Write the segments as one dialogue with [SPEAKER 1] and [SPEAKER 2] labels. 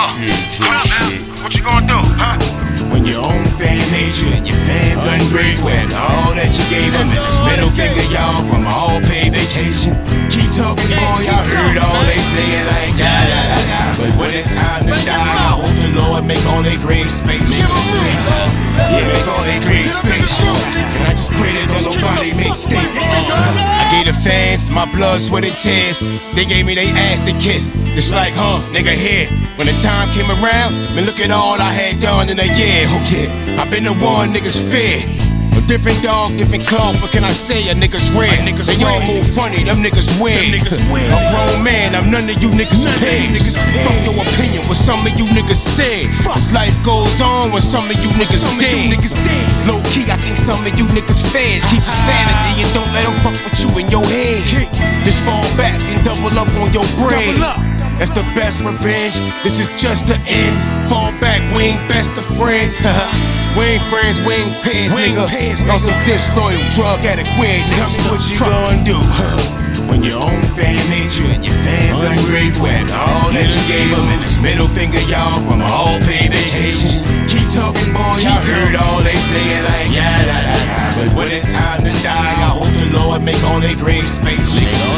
[SPEAKER 1] What up now? What you gonna do, huh?
[SPEAKER 2] When your own fan hate you and your fans ungrateful and all that you gave them, and this middle finger y'all from an all-paid vacation. Keep talking, boy, I heard all they saying like da-da-da-da. But when it's time to die, I hope the Lord make all their graves spacious. Yeah, make all their graves spacious. And I just pray that don't nobody make statements. I gave the fans my blood, sweat, and tears. They gave me they ass to kiss. It's like, nigga, here. When the time came around, man, look at all I had done in a year. Okay, I've been the one niggas fear. A different dog, different cloth, but can I say a nigga's rare? They all move funny, them niggas weird. A grown man, I'm none of you niggas pigs. Fuck your opinion, what some of you niggas said. As life goes on when some of you niggas dead. Low key, I think some of you niggas fed. Keep your sanity and don't let them fuck with you in your head. Just fall back and double up on your bread. That's the best revenge, this is just the end. Fall back, we ain't best of friends. We ain't friends, we ain't peers, nigga. On some disloyal drug addict weird. Tell me what you gonna do, when your own fan hate you and your fans ungrateful and all that you gave them, and this middle finger y'all from an all-paid vacation. Keep talking, boy, I heard all they saying like yeah-da-da-da. But when it's time to die, I hope the Lord make all their graves spacious.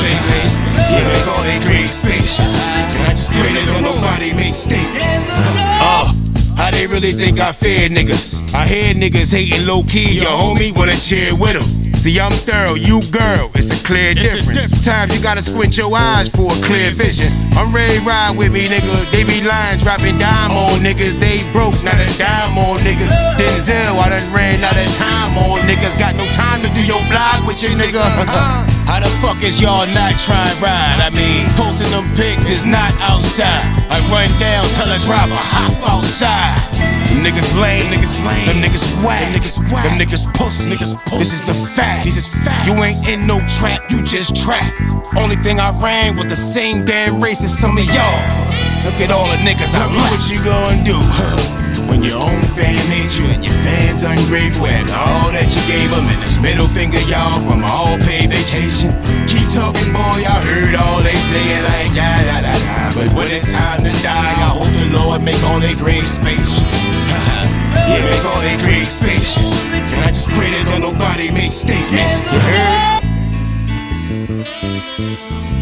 [SPEAKER 2] Yeah, make all their graves spacious. And I just pray that don't nobody make statements. How they really think I fear niggas? I hear niggas hating low-key, your homie wanna cheer with them. See, I'm thorough, you girl, it's a clear difference. Sometimes you gotta squint your eyes for a clear vision. I'm ready to ride with me, nigga. They be lying, dropping dime on niggas. They broke, not a dime on niggas. Denzel, I done ran out of time on niggas. Got no time to do your blog with your nigga. How the fuck is y'all not trying to ride? I mean, posting them pics is not outside. I run down, tell a driver, hop outside. Them niggas lame, them niggas whack, them niggas pussy. This is the fact. You ain't in no trap, you just trapped. Only thing I ran was the same damn race as some of y'all. Look at all the niggas, I know what you gonna do, when your own fan hate you and your fans ungrateful and all that you gave them, and this middle finger y'all from an all-paid vacation. Keep talking, boy, I heard all they saying like da-da-da-da. But when it's time to die, I hope the Lord make all their graves spacious. Yeah, make all their graves spacious. And I just pray that don't nobody make statements. You heard?